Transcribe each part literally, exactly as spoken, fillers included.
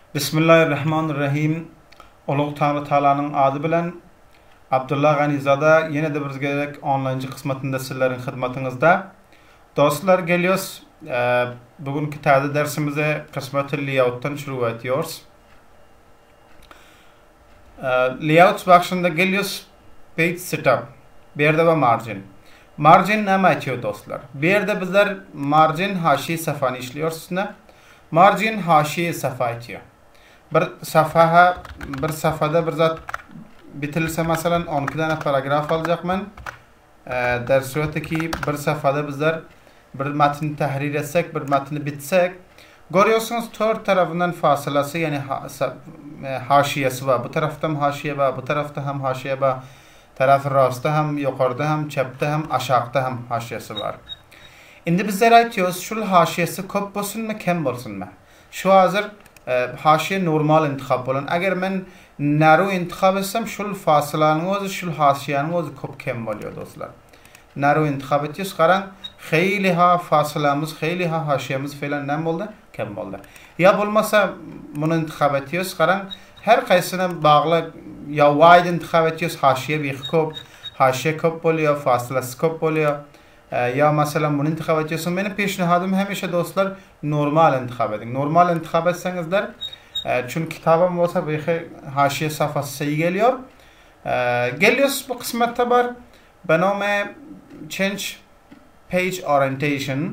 Bismillahirrahmanirrahim. Ulug' Tanrı Taala'nın adı bilen Abdullah Ganizada yine de bir gerek online kısmetinde sizlerin hizmetinizde. Dostlar geliyoruz. E, bugünkü tadı dersimize kısmeti layout'tan şuru ediyoruz. E, layout başında geliyoruz. Page setup. Bir yerde ve margin. Margin ne yapıyor dostlar? Bir yerde bizler margin haşi safhani işliyoruz. Ne? Margin haşi safha ediyor. Bir safhaya bir safhada bir zat bitirilse mesela on iki tane paragraf alacakman. E, derslerdeki bir safhada bizler bir matni tahrir etsek, bir matni bitsek, görüyorsunuz dört tarafından fasılası yani ha, e, haşiyesi var. Bu tarafta hem haşiye var, bu tarafta hem haşiye var. Tarafı rastda hem yukarıda hem çapta hem aşağıda hem haşiyesi var. Şimdi bizler aytıyoruz şu haşiyesi köp olsun mu kem olsun mu? Şu hazır e, haşiye normal intikab olan. Eğer ben narrow intikab etsem şu fasılanın özü şu haşiyenin özü köp kem oluyor dostlar. Narrow intikab ediyoruz. Karan xeyli ha fasılamız, xeyli ha haşiyemiz falan ne oldu? Kem oldu. Ya bulmasa bunu intikab ediyoruz. Karan her kaysına bağlı ya wide intikab ediyoruz. Haşiye bir köp, haşiye köp oluyor, fasılası köp oluyor. Ya mesela bunu intikab ediyorsun. Benim peşnihadım hemşe dostlar normal intikab edin. Normal intikab etsenizler çünkü kitabım olsa bir haşiye safhası iyi geliyor. Geliyoruz bu kısmette var. Ben o me change page orientation.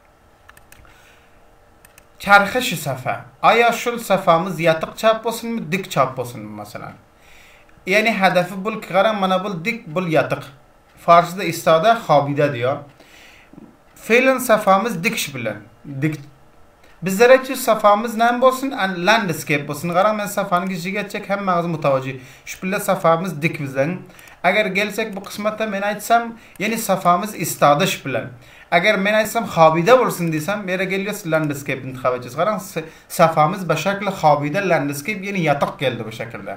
Çarxışı safha. Aya şu safhamız yatık çap olsun mu dik çap olsun mu mesela? Yani hedefi bul karan bana bul dik bul yatık. Fars'da istada habide diyor. Fiilen safhamız dik bilen. Dik. Bizlere ki safhamız ne olsun? An landscape olsun. Karan men safhanın gizli geçecek hem mağazı mutavacı. Şu bile safhamız dik bizden. Eğer gelsek bu kısmette ben aytsam yani safhamız istadış bilen. Eğer ben aytsam habide olsun diysem bir yere geliyoruz landscape intikab edeceğiz. Karan safhamız bu şekilde habide landscape yani yatak geldi bu şekilde.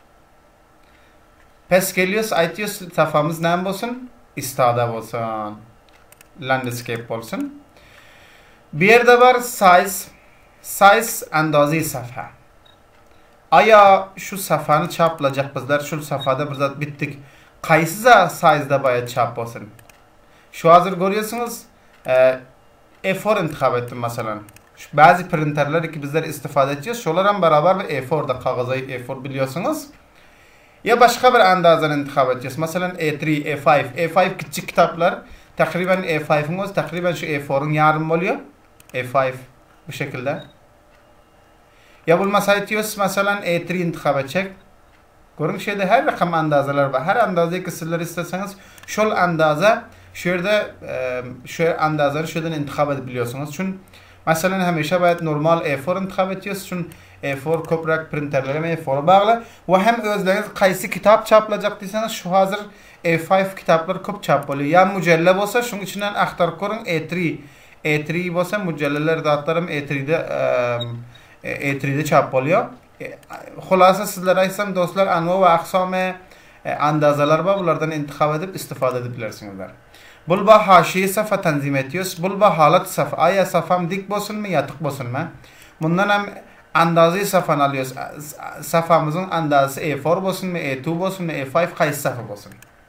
Pes geliyoruz aytıyoruz safhamız ne olsun? İstada olsun. Landscape olsun. Bir yerde var size. Size andazi safha. Aya şu safhanı çaplayacak bizler. Şu safhada bir zat bittik. Kaysiza size'da bayat çap olsun. Şu hazır görüyorsunuz. E, A four intikab ettim mesela. Şu bazı printerler ki bizler istifade edeceğiz. Şolarla beraber ve A four'da kağıza A four biliyorsunuz. Ya başka bir andazdan intikab edeceğiz. Mesela A three, A five. A five küçük kitaplar. Takriben A five'ın öz, takriben şu A four'un yarım oluyor. A five bu şekilde. Ya bulmasa etiyoruz mesela A three intikab edecek. Görün şeyde her rakam andazalar var. Her andazayı kısırlar isteseniz şol andaza şurada e, şu andazları şuradan intikab edebiliyorsunuz. Çünkü mesela hemşe bayat normal A four intikab ediyoruz. Çünkü A four koprak printerlere A four'a bağlı. Ve hem özleriniz kaysi kitap çaplayacak diyseniz şu hazır A five kitaplar kop çap oluyor. Ya mücelleb olsa şunun içinden aktar korun A three. A three olsa mücelleler dağıtlarım A three'de e, A three'de çap oluyor. E, Hulasa sizlere aysam dostlar anva ve aksam e, andazalar var. Bunlardan intikab edip istifade edebilirsinizler. Bulba haşiye safa tanzim ediyoruz. Bulba halat safa. Aya safam dik bolsun mu yatık bolsun mu? Bundan hem andazı safhan alıyoruz. Safamızın andazı A four bolsun mu, A two bolsun mu, A five kayıs safa bolsun.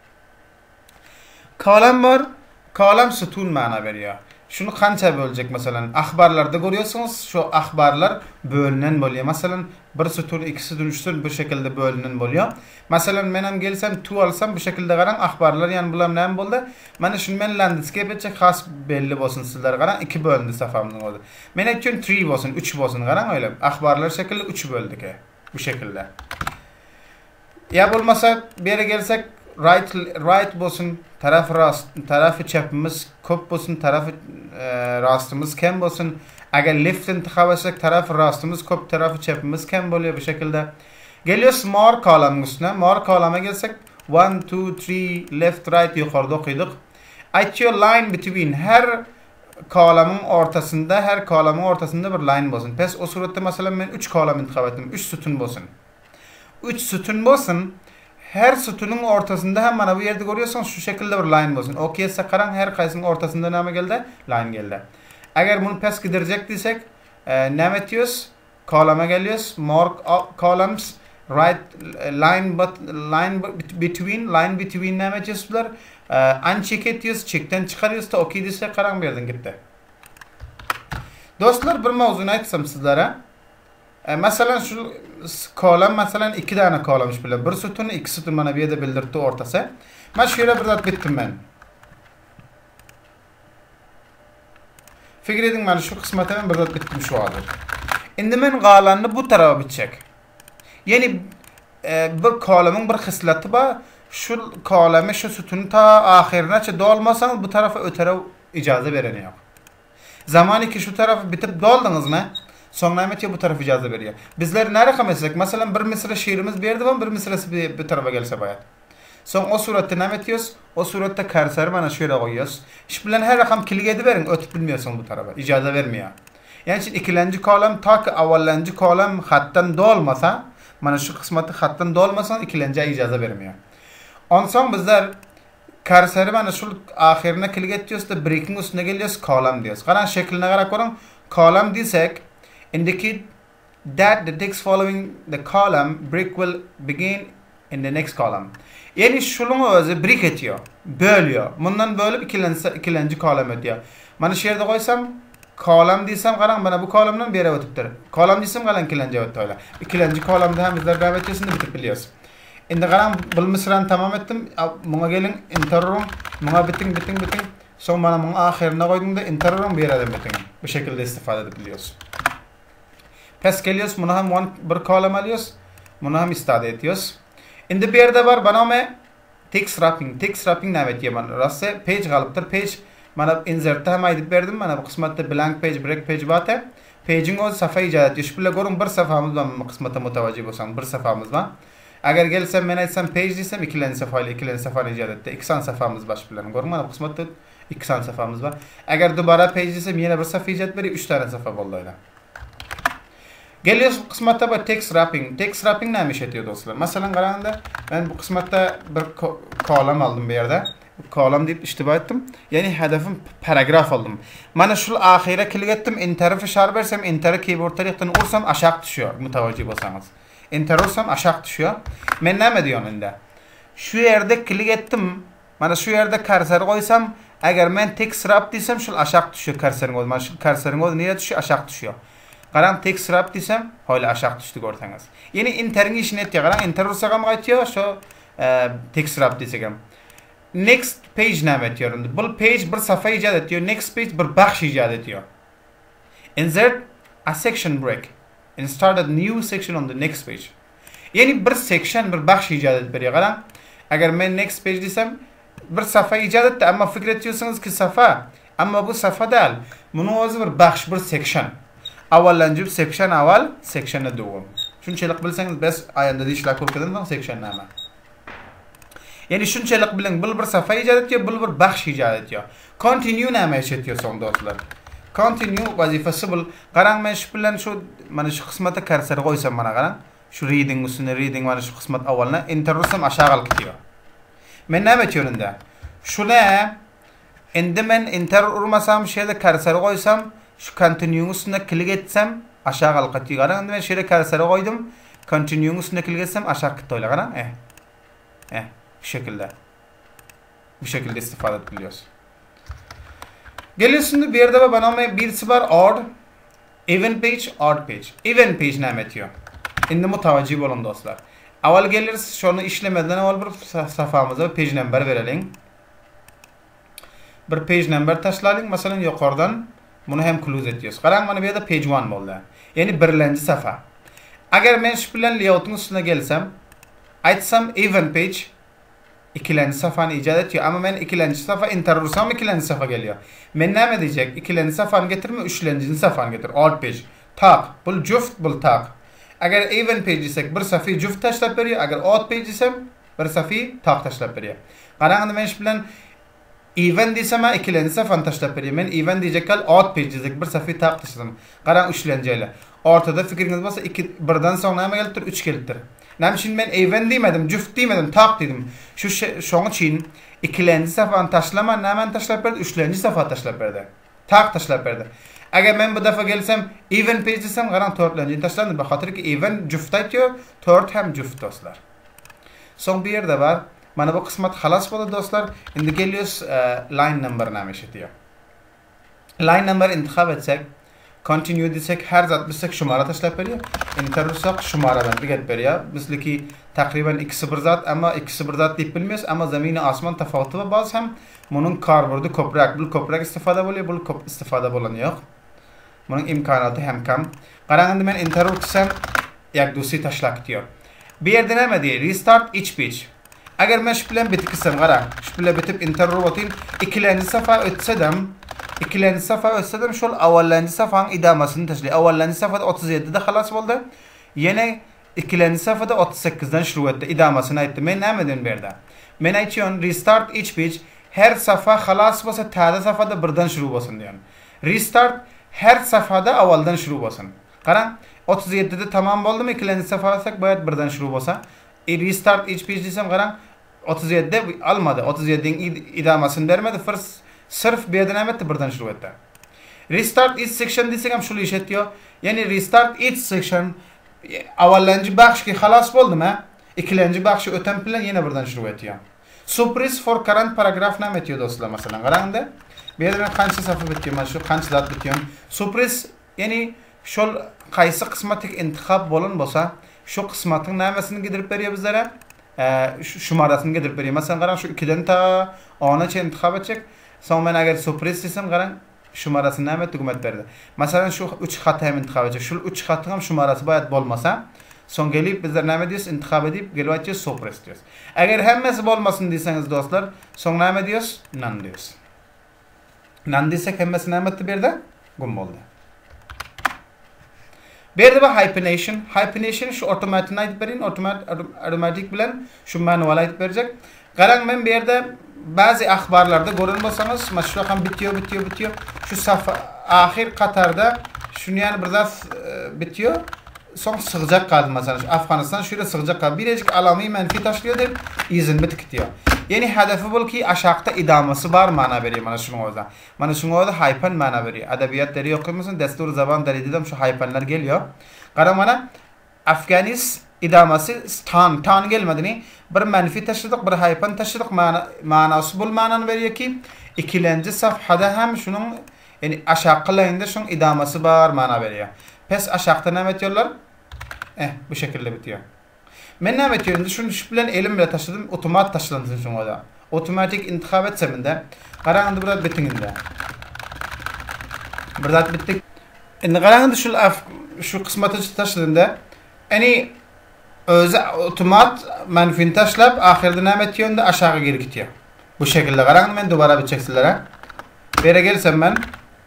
Kalam var. Kalam sütun mana veriyor. Şunu kança bölecek mesela. Akhbarlarda görüyorsunuz şu akhbarlar bölünen oluyor. Mesela bir sütun, iki sütun, üç sütun bu şekilde bölünen oluyor. Mesela ben hem gelsem two alsam bu şekilde qaran akhbarlar yani bulam ne boldu? Mana şunu men landscape edecek has belli bolsun sizler qaran iki bölündü safamның oldu. Men aytjön three bolsun, üç bolsun qaran öyle. Akhbarlar şekilde üç böldük e. Bu şekilde. Ya bulmasa bir yere gelsek right right bolsun, taraf rast, tarafı çapımız köp bolsun, tarafı e, rastımız kem bolsun. Eğer left intikab etsek tarafı rastımız köp, tarafı çapımız kem oluyor bu şekilde. Geliyoruz more column üstüne. More column'a gelsek one, two, three, left, right yukarıda koyduk. Aytıyor line between her column'ın ortasında, her column'ın ortasında bir line bolsun. Pes o surette mesela ben üç column intikab ettim. üç sütun bolsun. üç sütun bolsun. Her sütunun ortasında hem bana bu yerde görüyorsanız şu şekilde bir line olsun. Okey sakaran her kaysının ortasında ne geldi? Line geldi. Eğer bunu pes giderecek diysek e, ne ediyoruz? Column'a geliyoruz. More columns. Right line but line between line between ne yapıyorlar? Uncheck ediyoruz. Check'ten çıkarıyoruz da okey dese karan bir yerden gitti. Dostlar bir mevzunu aytsam sizlere. E, mesela şu kolum mesela iki tane kolummuş bile. Bir sütun iki sütun bana bir yerde bildirdi ortası. Ben şöyle bir zat bittim ben. Fikir edin ben şu kısmete ben bir zat bittim şu adı. Şimdi ben qalanını bu tarafa bitecek. Yani e, bir kolumun bir hisleti var. Şu kolumu şu sütunu ta ahirine çe dolmasanız bu tarafa ötere icazı vereni yok. Zamanı ki şu tarafı bitip doldunuz mu? Sonra Ahmet bu tarafı icazı veriyor. Bizler ne rakam etsek? Mesela bir misra şiirimiz bir yerde var, bir misrası bir, bir tarafa gelse bayat. Son o surette ne ediyoruz? O surette karsarı bana şöyle koyuyoruz. İş bilen her rakam kilge ediverin, ötüp bilmiyorsun bu tarafa. İcazı vermiyor. Yani şimdi ikilenci kolum ta ki avvallanci kolum hattan dolmasa, bana şu kısmeti hattan dolmasa ikilenci icazı vermiyor. On son bizler karsarı bana şu ahirine kilge ediyoruz da breaking üstüne geliyoruz, kolum diyoruz. Karan şekline kadar korun, kolum diysek, indicate that the text following the column break will begin in the next column. Yani şunun özü break ediyor, bölüyor. Bundan bölüp ikilenci, ikilenci kolum ediyor. Bana şerde koysam, kolum diysem karan bana bu kolumdan bir yere ötüptür. Kolum diysem kalan ikilenci ötü öyle. İkilenci kolumda hem bizler devam ediyorsun da bitip biliyoruz. Şimdi karan bu mısranı tamam ettim. Buna gelin interrum, buna bitin bitin bitin. Son bana bunun ahirine koydum da interrum bir yere bitin. Bu şekilde istifade edebiliyoruz. Pes geliyoruz, buna hem one, bir kolum alıyoruz, buna hem istifade ediyoruz. Şimdi bir yerde var bana me text wrapping, text wrapping ne ediyor bana? Rastı page kalıptır, page bana insert'te hem aydıp verdim bana bu kısmette blank page, break page batı. Page'in o safa icat ediyor. Şu bile görün bir safhamız var bu kısmette mutavacı olsan bir safhamız var. Eğer gelsem ben etsem page diysem ikilenci safhayla ikilenci safhayla icat etti. İksan safhamız baş bilen. Görün bana bu kısmette iksan safhamız var. Eğer dubara page diysem yine bir safa icat veriyor. Üç tane safa oldu öyle. Geliyoruz bu kısmette bu text wrapping. Text wrapping ne iş ediyor dostlar? Mesela kararında ben bu kısmette bir kolum aldım bir yerde. Kolum deyip iştiba ettim. Yani hedefim paragraf aldım. Bana şu ahire klik ettim. Enter'ı fişar versem enter'ı keyboard'ta yakın ursam aşağı düşüyor. Mutavacı olsanız. Enter ursam aşağı düşüyor. Ben ne diyorum indi? Şu yerde klik ettim. Bana şu yerde karsarı koysam eğer ben text wrap diysem şu aşağı düşüyor karsarın koydum. Bana şu karsarın koydum. Niye düşüyor? Aşağı düşüyor. Karan text wrap diysem hala aşağı düştü görteniz. Yani enter'in işini etiyor. Karan enter ursam qaytıyor. Şu e, text wrap diysem. Next page ne ediyorum? Bu page bir sayfa icat ediyor. Next page bir bahş icat ediyor. Insert a section break and start a new section on the next page. Yani bir section bir bahş icat ediyor. Karan eğer ben next page diysem bir sayfa icat etti ama fikir ediyorsunuz ki sayfa ama bu sayfa değil. Bunun özü bir bahş bir section. Avvallanca bir section avval section'a doğum. Şunçalık bilseniz bes ayında işler kurkadan section ne ama. Yani şunçalık bilen bul bir sayfa icat ediyor, bul bir bahş icat ediyor. Continue ne ediyor son dostlar. Continue vazifesi bul. Qaran men şu bilen şu mana şu kısmete karsar koysam bana qaran. Şu reading üstüne reading mana şu kısmet avvalına enter ursam aşağı gidiyor. Men ne ediyorum indi? Şu ne? Endi men enter urmasam şeyde karsar koysam şu continue üstüne klik etsem aşağı gidiyor. Qaran men şeyde karsar koydum. Continue üstüne klik etsem aşağı gidiyor qaran. Eh. Eh. Bu şekilde. Bu şekilde istifade edebiliyoruz. Geliyorsun bir yerde bana birisi var odd, even page, odd page. Even page ne ediyor? Şimdi mutavacı olun dostlar. Avval geliriz şunu işlemeden avval bir sayfamıza page number verelim. Bir page number taşlayalım. Mesela yukarıdan bunu hem close ediyoruz. Qaran bana bir yerde page one oldu. Yani birinci sayfa. Eğer ben şu bilen layout'un üstüne gelsem, aytsam even page ikilenci sayfanı icat ediyor ama ben ikilenci sayfa enter vursam ikilenci sayfa geliyor. Ben ne diyecek? İkilenci sayfanı getirme, üçlenci sayfanı getir. Alt page. Tak. Bul juft, bul tak. Eğer even page isek bir sayfayı juft taşlap veriyor. Eğer alt page isem bir sayfayı tak taşlap veriyor. Qaran ben şu bilen even diysem ikilenci sayfanı taşlap veriyor. Ben even diyecek kal alt page diyecek bir sayfayı tak taşladım. Qaran üçlenciyle. Ortada fikriniz varsa iki birden sonra ne gelir? üç gelir. Nem şimdi ben even demedim, juft demedim, tak dedim. Şu şoň için ikilenci sayfany taşlama, nämen taşlap berdi, üçlenci sayfa taşlap berdi. Tak taşlap berdi. Eğer ben bu defa gelsem even page desem garan dörtlenci taşlandı. Bakatır ki even juft aytıyor. dört hem juft dostlar. Son bir yerde var. Mana bu kısmat halas boldu dostlar. Indi geliyoruz line number nameş ediyor. Line number intikab etsek, continue desek her zat bilsek şumara taşlap veriyor. Enter olsak şumara ben biget veriyor. Misli ki takriben iki sıfır zat ama iki sıfır zat deyip bilmiyoruz ama zemini asman tafavutı var. Bazı hem bunun karbordu koprak. Bu koprak istifade boluyor, bu kop istifade bolan yok. Bunun imkanatı hem kam. Qarağında ben enter olsam yak dosi taşlak diyor. Bir yerde ne diyor? Restart each page. Eğer ben şu bilen bitkisem qaraq. Şu bilen bitip enter olvatayım. İkilenci safa ötsedem İkilenci safa ötsedem şol avvallanci safanın idamasını taşlıyor. Avvallanci safhada otuz yedide halas oldu. Yine ikilenci safhada otuz sekizdden şuru etti. İdamasını aytdı. Men ne edin berda? Men aytıyorum restart each page. Her safa halas olsa tada safhada birden şuru olsun diyorum. Restart her safhada avvaldan şuru olsun. Qarang otuz yedide tamam oldu mu ikilenci safa olsak bayat birden şuru olsa. E restart each page desem qarang otuz yedide almadı. otuz yedinin idamasını vermedi. First sırf bir yerden emetti birden şuru etti. Restart each section desek hem şunu iş ediyor. Yani restart each section avvallanci bakış ki halas oldu mu? İkilenci bakışı öten plan yine birden şuru ediyor. Suppress for current paragraph ne etiyor dostlar mesela. Qarangda bir yerden qancha safa bitiyor, mana shu qancha zat bitiyor. Suppress yani şol qaysi qismatik intiqab bolan bolsa, şu qismatın nämesini gidirip beriyor bizlere? E, şumarasını gidirip beriyor. Mesela qarang şu ikidan ta ona intiqab edecek. Son ben eğer suppress desem qarang şumarasını näme tugmat berdi. Mesela şu üç xat hem intiqab edecek. Şu üç xatın ham şumarası bayat bolmasa, son gelip bizler näme diyoruz? İntiqab edip gelip aytıyoruz suppress diyoruz. Eğer hemmesi bolmasın diyseniz dostlar, son näme diyoruz? None diyoruz. None desek hemmesi näme etdi berdi? Gum boldu. Berdi bu hyphenation. Hyphenation şu otomatik aytip berin, otomatik bilen şu manual aytip verecek. Qarang men bu yerde bazı axbarlarda görün bolsanız, maşru ham bitiyor, bitiyor, bitiyor. Şu safa ahir qatarda şunu yani bir zat e, bitiyor. Son sığacak kaldı mesela. Afganistan şöyle sığacak kaldı. Birecik alami menfi taşlıyor deyip izin bitik diyor. Yani hedefi bul ki aşağıda idaması var mana veriyor mana şunu orada. Mana şunu orada hyphen mana veriyor. Edebiyat deri okumuyorsun. Destur zaman deri dedim şu hyphenler geliyor. Qara mana Afganis idaması tan tan gelmedi. Bir menfi taşıdık, bir hyphen taşıdık. Mana manası bul mananı veriyor ki ikilenci safhada hem şunun yani aşağı layında şunun idaması var mana veriyor. Pes aşağıda ne metiyorlar? Eh bu şekilde bitiyor. Men ne metiyorum? Şunu şu bilen elim bile taşıdım. Otomat taşılandın şunu orada. Otomatik intikab etseminde. Qarağında burada bitinginde. Burada bittik. Şimdi qarağında şu şu kısmatı taşıdığında yani özü otomat menfin taşlap ahirde ne metiyorum da aşağı geri gidiyor. Bu şekilde qarağında ben duvara bitecek sizlere. Bere gelsem ben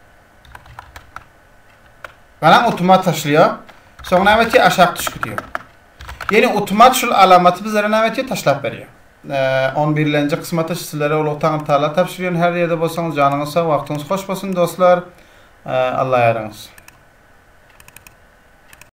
Qarang otomat taşlıyor. Sonra nämeti aşağı düşüp gidiyor. Yani otomat şu alamatı bizlere nämeti taşlap veriyor. Ee, on birinci kısmata sizlere uluqtan tala tapşırıyorum. Her yerde bolsanız canınız sağ, vaxtınız xoş bolsun dostlar. Ee, Allah yarınız.